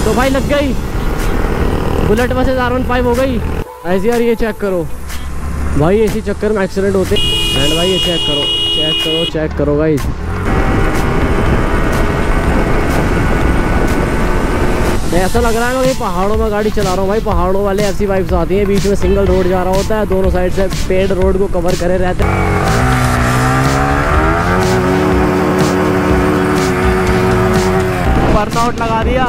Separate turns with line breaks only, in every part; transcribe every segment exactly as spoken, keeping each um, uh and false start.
तो भाई लग गई, Bullet versus R one five हो गई। ऐसे यार ये चेक करो भाई, इसी चक्कर में एक्सीडेंट होते एंड भाई ये चेक करो चेक करो चेक करो गाइस। ऐसा लग रहा है मैं कहीं पहाड़ों में गाड़ी चला रहा हूँ भाई। पहाड़ों वाले ऐसी वाइब्स आती हैं, बीच में सिंगल रोड जा रहा होता है, दोनों साइड से पेड़ रोड को कवर करे रहते हैं। बर्नआउट लगा दिया।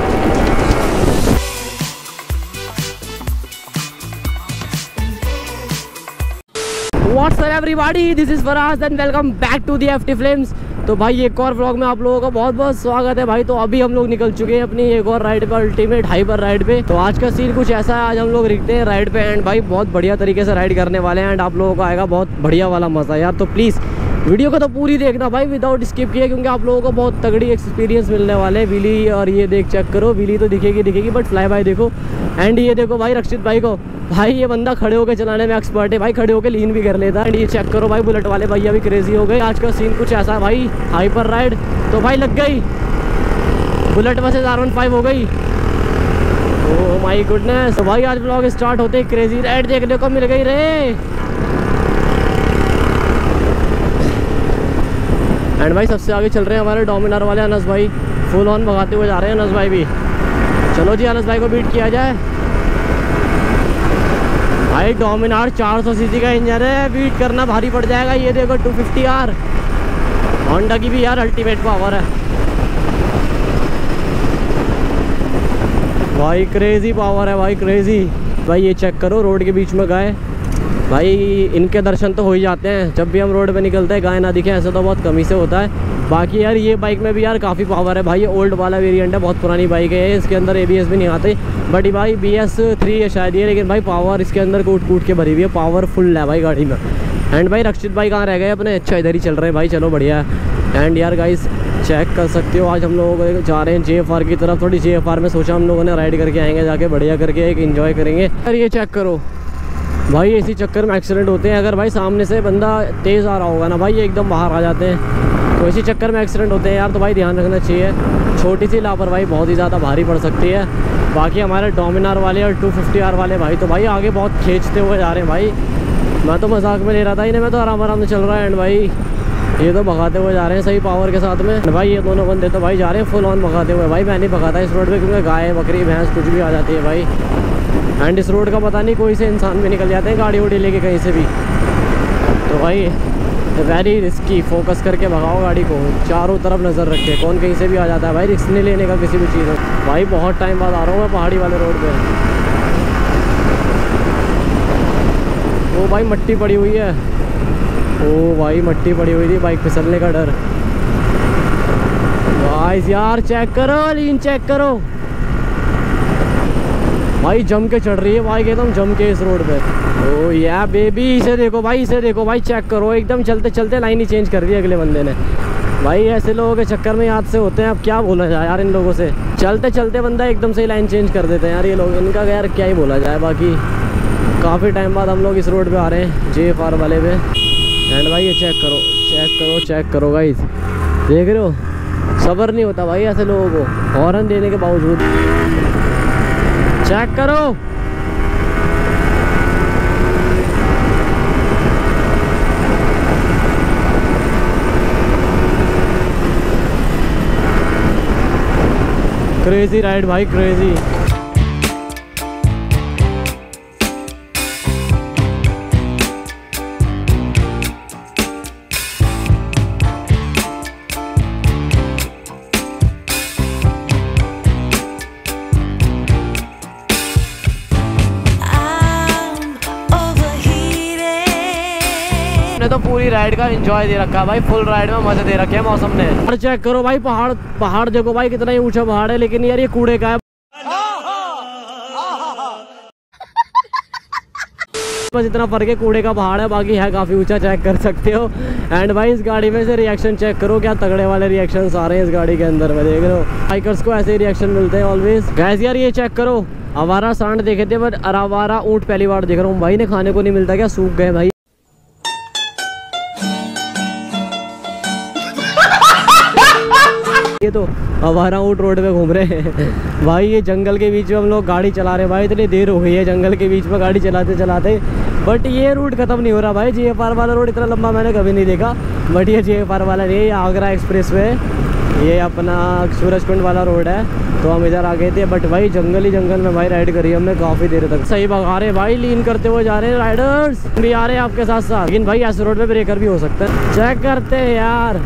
What's up everybody, this is Faraz and welcome back to the F T Flames। तो भाई एक और व्लॉग में आप लोगों का बहुत बहुत स्वागत है भाई। तो अभी हम लोग निकल चुके हैं अपनी एक और राइड पे, अल्टीमेट हाइपर राइड पे। तो आज का सीन कुछ ऐसा है, आज हम लोग रुकते हैं राइड पे एंड भाई बहुत बढ़िया तरीके से राइड करने वाले हैं एंड आप लोगों को आएगा बहुत बढ़िया वाला मजा यार। तो प्लीज़ वीडियो को तो पूरी देखना भाई विदाउट स्किप किए, क्योंकि आप लोगों को बहुत तगड़ी एक्सपीरियंस मिलने वाले हैं। व्हीली और ये देख चेक करो, व्हीली तो दिखेगी दिखेगी बट फ्लाई बाय देखो। एंड ये देखो भाई रक्षित भाई को, भाई ये बंदा खड़े होकर चलाने में एक्सपर्ट है भाई, खड़े होकर लीन भी कर लेता है। एंड ये चेक करो भाई बुलेट वाले भैया भी क्रेजी हो गए। आज का सीन कुछ ऐसा है भाई, हाइपर राइड। तो भाई लग गई, Bullet versus R one five हो गई। Oh my goodness. तो भाई आज ब्लॉग स्टार्ट होते ही क्रेजी राइड देखने को मिल गई रे। एंड भाई सबसे आगे चल रहे हैं हमारे डोमिनार वाले अनस भाई, फुल ऑन भगाते हुए जा रहे हैं अनस भाई भी। चलो जी अनस भाई को बीट किया जाए। भाई डोमिनार चार सौ सीसी का इंजन है, बीट करना भारी पड़ जाएगा। ये देखो टू फिफ्टी आर होंडा की भी यार अल्टीमेट पावर है भाई, क्रेजी पावर है भाई क्रेजी। भाई ये चेक करो रोड के बीच में गाय, भाई इनके दर्शन तो हो ही जाते हैं जब भी हम रोड पे निकलते हैं। गाय ना दिखे ऐसा तो बहुत कमी से होता है। बाकी यार ये बाइक में भी यार काफ़ी पावर है भाई। ये ओल्ड वाला वेरिएंट है, बहुत पुरानी बाइक है, इसके अंदर एबीएस भी नहीं आते। बट भाई बी एस थ्री है शायद ये, लेकिन भाई पावर इसके अंदर कूट कूट के भरी हुई है, पावरफुल है भाई गाड़ी में। एंड भाई रक्षित भाई कहाँ रह गए अपने? अच्छा इधर ही चल रहे हैं भाई, चलो बढ़िया है। एंड यार गाइस चेक कर सकते हो आज हम लोग जा रहे हैं जे एफ आर की तरफ। थोड़ी जे एफ आर में सोचा हम लोगों ने राइड करके आएंगे, जाके बढ़िया करके एक इन्जॉय करेंगे। यार ये चेक करो भाई, इसी चक्कर में एक्सीडेंट होते हैं। अगर भाई सामने से बंदा तेज़ आ रहा होगा ना भाई, ये एकदम बाहर आ जाते हैं, तो इसी चक्कर में एक्सीडेंट होते हैं यार। तो भाई ध्यान रखना चाहिए, छोटी सी लापरवाही बहुत ही ज़्यादा भारी पड़ सकती है। बाकी हमारे डोमिनार वाले और टू फिफ्टी आर वाले भाई तो भाई आगे बहुत खींचते हुए जा रहे हैं भाई। मैं तो मजाक में ले रहा था इन्हें, मैं तो आराम आराम से चल रहा है। एंड भाई ये तो भगाते हुए जा रहे हैं सही पावर के साथ में। भाई ये दोनों बंदे तो भाई जा रहे हैं फुल ऑन भगाते हुए। भाई मैं नहीं भगाता इस रोड पे, क्योंकि गाय बकरी भैंस कुछ भी आ जाती है भाई। एंड इस रोड का पता नहीं कोई से इंसान भी निकल जाते हैं गाड़ी उड़ी लेके कहीं से भी। तो भाई वेरी रिस्की, फोकस करके भगाओ गाड़ी को, चारों तरफ नज़र रखे, कौन कहीं से भी आ जाता है भाई। रिस्क नहीं लेने का किसी भी चीज़ में। भाई बहुत टाइम बाद आ रहा हूँ मैं पहाड़ी वाले रोड पे। ओ भाई मट्टी पड़ी हुई है, ओ भाई मट्टी पड़ी हुई थी, बाइक फिसलने का डर। भाई यार चेक करो, लीन चेक करो भाई, जम के चढ़ रही है बाइक एकदम जम के इस रोड पे। ओ या बेबी, इसे देखो भाई, इसे देखो भाई, चेक करो एकदम चलते चलते लाइन ही चेंज कर दी अगले बंदे ने। भाई ऐसे लोगों के चक्कर में याद से होते हैं, अब क्या बोला जाए यार इन लोगों से। चलते चलते बंदा एकदम से लाइन चेंज कर देते हैं यार ये लोग, इनका यार क्या ही बोला जाए। बाकी काफ़ी टाइम बाद हम लोग इस रोड पर आ रहे हैं जे एफ आर वाले पे। एंड भाई ये चेक करो चेक करो चेक करो गाइस, देख रहे हो सब्र नहीं होता भाई ऐसे लोगों को, हॉर्न देने के बावजूद। चेक करो क्रेजी राइड भाई क्रेजी। तो पूरी राइड का एंजॉय दे रखा है भाई, फुल राइड में मजे दे रखे हैं मौसम ने। और चेक करो भाई पहाड़, पहाड़ देखो भाई कितना ही ऊंचा पहाड़ है, लेकिन यार ये कूड़े का है। बस इतना फर्क है, कूड़े का पहाड़ है, बाकी है काफी ऊंचा, चेक कर सकते हो। एंड भाई इस गाड़ी में से रिएक्शन चेक करो, क्या तगड़े वाले रिएक्शन आ रहे हैं इस गाड़ी के अंदर में, देख लो बाइकर्स को ऐसे ही रिएक्शन मिलते हैं ऑलवेज। गैस यार ये चेक करो, आवारा सांड देखे थे बट आवारा ऊँट पहली बार देख रहा हूँ भाई। ने खाने को नहीं मिलता क्या, सूख गए भाई। ये तो हमारा ऊँट रोड पे घूम रहे हैं भाई। ये जंगल के बीच में हम लोग गाड़ी चला रहे हैं भाई, इतनी देर हो गई है जंगल के बीच में गाड़ी चलाते चलाते, बट ये रूट ख़त्म नहीं हो रहा भाई। जी एफ आर वाला रोड इतना लंबा मैंने कभी नहीं देखा, बट ये जी एफ आर वाला नहीं है, ये आगरा एक्सप्रेस वे, ये अपना सूरजकुंड वाला रोड है। तो हम इधर आ गए थे, बट भाई जंगल ही जंगल में भाई राइड करी हमने काफ़ी देर तक। सही भगा रहे भाई, लीन करते हुए जा रहे हैं राइडर्स भी आ रहे हैं आपके साथ साथ, लेकिन भाई ऐसे रोड पे ब्रेकर भी हो सकता है, चेक करते हैं यार।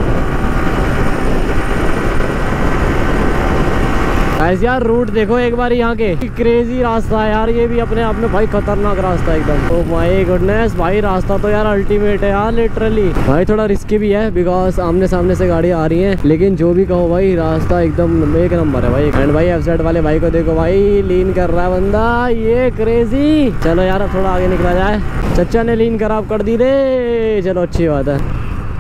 ऐसे यार रूट देखो एक बार यहाँ के, क्रेजी रास्ता है यार ये भी अपने आप में भाई, खतरनाक रास्ता एकदम। ओ माय गुडनेस भाई, रास्ता तो यार अल्टीमेट है यार लिटरली। भाई थोड़ा रिस्की भी है बिकॉज आमने सामने से गाड़ी आ रही है, लेकिन जो भी कहो भाई रास्ता एकदम एक नंबर है भाई। एंड भाई एफ जेड वाले भाई को देखो भाई, लीन कर रहा है बंदा, ये क्रेजी। चलो यार अब थोड़ा आगे निकला जाए, चचा ने लीन खराब कर दी रे, चलो अच्छी बात है।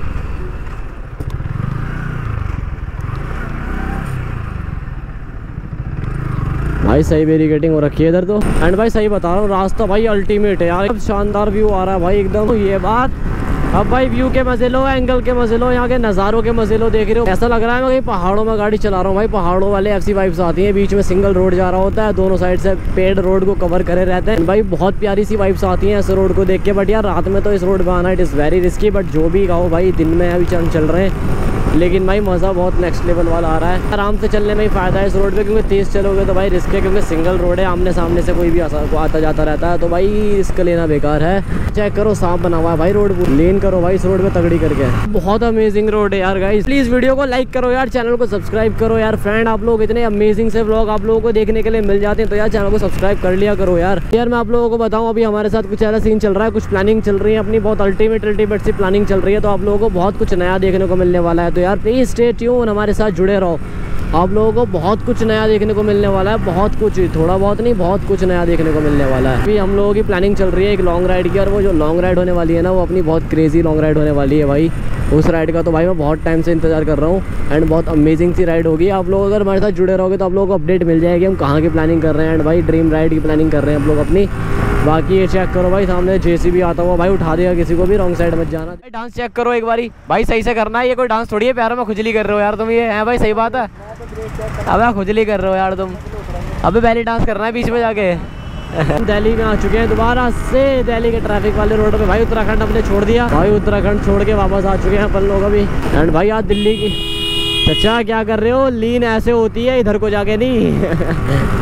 भाई सही बैरिकेडिंग हो रखी है इधर तो। एंड भाई सही बता रहा हूँ, रास्ता भाई अल्टीमेट है यार, अब शानदार व्यू आ रहा है भाई एकदम, ये बात। अब भाई व्यू के मजे लो, एंगल के मजे लो, यहाँ के नज़ारों के मजे लो, देख रहे हो ऐसा लग रहा है मैं कहीं पहाड़ों में गाड़ी चला रहा हूँ भाई। पहाड़ों वाले ऐसी वाइब्स आती हैं, बीच में सिंगल रोड जा रहा होता है, दोनों साइड से पेड़ रोड को कवर करे रहते हैं भाई, बहुत प्यारी सी वाइब्स आती हैं ऐसे रोड को देख के। बट यार रात में तो इस रोड पर आना it is very risky, but जो भी कहो भाई दिन में अभी चल चल रहे हैं, लेकिन भाई मज़ा बहुत नेक्स्ट लेवल वाला आ रहा है। आराम से चलने में ही फ़ायदा है इस रोड पे, क्योंकि तेज़ चलोगे तो भाई रिस्क है, क्योंकि सिंगल रोड है, आमने सामने से कोई भी आता जाता रहता है, तो भाई रिस्क लेना बेकार है। चेक करो साफ बना हुआ है भाई रोड, लेन करो भाई इस रोड पे तगड़ी करके, बहुत अमेजिंग रोड है यार गाइस। प्लीज़ वीडियो को लाइक करो यार, चैनल को सब्सक्राइब करो यार फ्रेंड। आप लोग इतने अमेजिंग से व्लॉग आप लोगों को देखने के लिए मिल जाते हैं, तो यार चैनल को सब्सक्राइब कर लिया करो यार। यार मैं आप लोगों को बताऊँ, अभी हमारे साथ कुछ ऐसा सीन चल रहा है, कुछ प्लानिंग चल रही है अपनी, बहुत अल्टीमेट अल्टीमेट सी प्लानिंग चल रही है, तो आप लोगों को बहुत कुछ नया देखने को मिलने वाला है। तो यार प्लीज़ स्टे ट्यून, हमारे साथ जुड़े रहो, आप लोगों को बहुत कुछ नया देखने को मिलने वाला है, बहुत कुछ, थोड़ा बहुत नहीं बहुत कुछ नया देखने को मिलने वाला है। अभी हम लोगों की प्लानिंग चल रही है एक लॉन्ग राइड की, और वो जो लॉन्ग राइड होने वाली है ना, वो अपनी बहुत क्रेजी लॉन्ग राइड होने वाली है भाई। उस राइड का तो भाई मैं बहुत टाइम से इंतजार कर रहा हूँ, एंड बहुत अमेजिंग सी राइड होगी। आप लोग अगर हमारे साथ जुड़े रहोगे तो आप लोगों को अपडेट मिल जाएगी हम कहाँ की प्लानिंग कर रहे हैं, एंड भाई ड्रीम राइड की प्लानिंग कर रहे हैं हम लोग अपनी। बाकी ये चेक करो भाई, सामने जेसीबी आता हुआ भाई उठा देगा किसी को भी, रॉन्ग साइड मत जाना। भाई डांस चेक करो एक बारी भाई, सही से करना है, ये कोई डांस थोड़ी है पैरों में खुजली कर रहे हो यार तुम, ये है भाई सही बात है। अब खुजली कर रहे हो यार तुम, अबे बैली डांस करना है बीच में जाके। दिल्ली में आ चुके हैं दोबारा से, दिल्ली के ट्रैफिक वाले रोड पे भाई। उत्तराखंड हमने छोड़ दिया भाई, उत्तराखंड छोड़ के वापस आ चुके हैं अपन लोग अभी। एंड भाई आज दिल्ली की, चाचा क्या कर रहे हो, लीन ऐसे होती है इधर को जाके नहीं।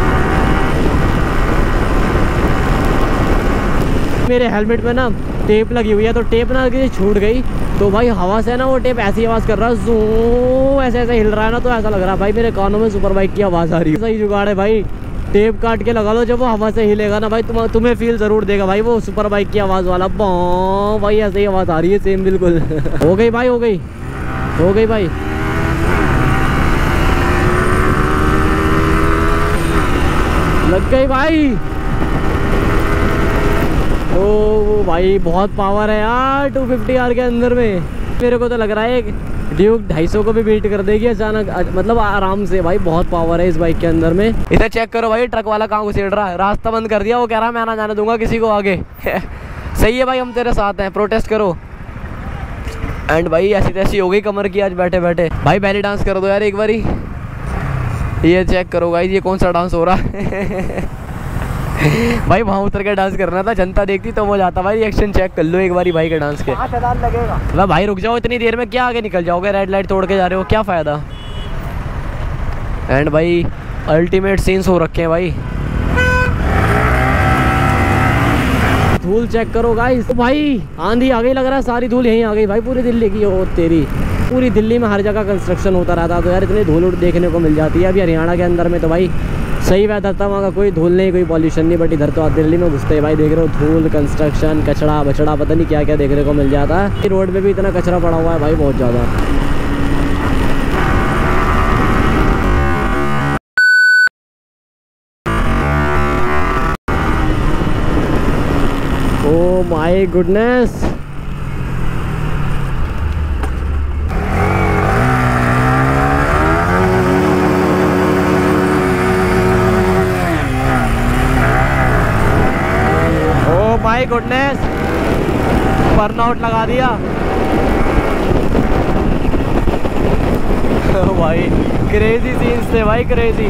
मेरे हेलमेट में ना टेप लगी हुई है, तो टेप ना किसी छूट गई, तो भाई हवा से ना वो टेप ऐसी आवाज़ कर रहा है, जो ऐसे ऐसे हिल रहा है ना, तो ऐसा लग रहा है भाई मेरे कानों में सुपर बाइक की आवाज़ आ रही है। सही जुगाड़ है भाई, टेप काट के लगा लो, जब वो हवा से हिलेगा ना भाई तुम तुम्हें फील ज़रूर देगा भाई, वो सुपर बाइक की आवाज़ वाला बॉ भाई, ऐसे ही आवाज़ आ रही है सेम बिल्कुल। हो गई भाई, हो गई हो गई भाई, लग गई भाई। तो भाई बहुत पावर है यार टू फिफ्टी आर के अंदर में, मेरे को तो लग रहा है ड्यूक ढाई सौ को भी बीट कर देगी अचानक, मतलब आराम से भाई, बहुत पावर है इस बाइक के अंदर में। इधर चेक करो भाई, ट्रक वाला कहाँ घुसेड़ रहा है, रास्ता बंद कर दिया, वो कह रहा है मैं ना जाने दूंगा किसी को आगे। सही है भाई, हम तेरे साथ हैं, प्रोटेस्ट करो। एंड भाई ऐसी तैसी हो गई कमर की आज बैठे बैठे। भाई बैली डांस कर दो यार एक बारी, ये चेक करो भाई, ये कौन सा डांस हो रहा है। भाई वहाँ उतर के डांस करना था, जनता देखती तो वो जाता भाई। रिएक्शन चेक कर लो एक बारी भाई के डांस के, लगेगा भाई। रुक जाओ इतनी देर में, क्या आगे निकल जाओगे, रेड लाइट तोड़ के जा रहे हो, क्या फ़ायदा। एंड भाई अल्टीमेट सीन्स हो रखे हैं भाई, धूल चेक करो गाइस। भाई आंधी आ गई लग रहा है, सारी धूल यहीं आ गई भाई पूरी दिल्ली की। ओ तेरी, पूरी दिल्ली में हर जगह कंस्ट्रक्शन होता रहता है, तो यार इतनी धूल देखने को मिल जाती है। अभी हरियाणा के अंदर में तो भाई सही वेदर था, वहाँ का कोई धूल नहीं, कोई पॉल्यूशन नहीं, बट इधर तो दिल्ली में घुसते हैं भाई, देख रहे हो धूल, कंस्ट्रक्शन, कचड़ा बचड़ा, पता नहीं क्या क्या देखने को मिल जाता है। रोड पे भी इतना कचरा पड़ा हुआ है भाई, बहुत ज़्यादा। Oh my goodness, my goodness, burnout लगा दिया। भाई क्रेजी सीन्स थे भाई, क्रेजी।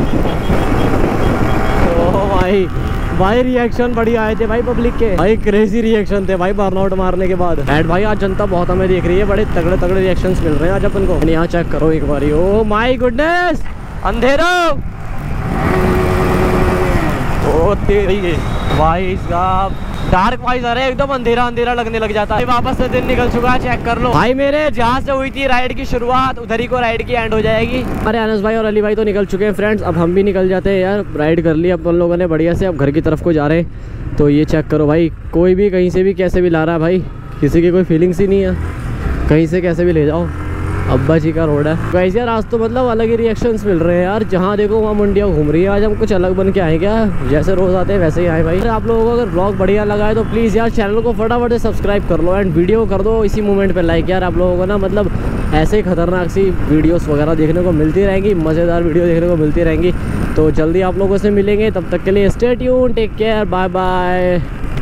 ओ भाई भाई रिएक्शन बढ़िया आए थे भाई पब्लिक के, भाई क्रेजी रिएक्शन थे भाई बर्नआउट मारने के बाद। एंड भाई आज जनता बहुत हमें देख रही है, बड़े तगड़े तगड़े रिएक्शंस मिल रहे हैं आज अपन को। यहाँ चेक करो एक बारी, ओ माय गुडनेस, अंधेरा, ओ तेरी भाई साहब डार्क वाइज अरे एकदम अंधेरा अंधेरा लगने लग जाता है। वापस से दिन निकल चुका है, चेक कर लो भाई। मेरे जहाँ से हुई थी राइड की शुरुआत, उधर ही को राइड की एंड हो जाएगी। अरे अनस भाई और अली भाई तो निकल चुके हैं फ्रेंड्स, अब हम भी निकल जाते हैं यार। राइड कर ली अपन लोगों ने बढ़िया से, अब घर की तरफ को जा रहे हैं। तो ये चेक करो भाई, कोई भी कहीं से भी कैसे भी ला रहा है भाई, किसी की कोई फीलिंग्स ही नहीं है, कहीं से कैसे भी ले जाओ। अब्बा जी का रोड है वैसे यार। आज तो मतलब अलग ही रिएक्शंस मिल रहे हैं यार, जहाँ देखो वहाँ मुंडिया घूम रही है। आज हम कुछ अलग बन के आए क्या, जैसे रोज आते हैं वैसे ही आए भाई। आप लोगों को अगर ब्लॉग बढ़िया लगा है तो प्लीज़ यार चैनल को फटाफट से सब्सक्राइब कर लो एंड वीडियो कर दो इसी मोमेंट पे लाइक। यार आप लोगों को ना मतलब ऐसे ही खतरनाक सी वीडियोस वगैरह देखने को मिलती रहेंगी, मज़ेदार वीडियो देखने को मिलती रहेंगी। तो जल्दी आप लोगों से मिलेंगे, तब तक के लिए stay tune, take care, bye bye.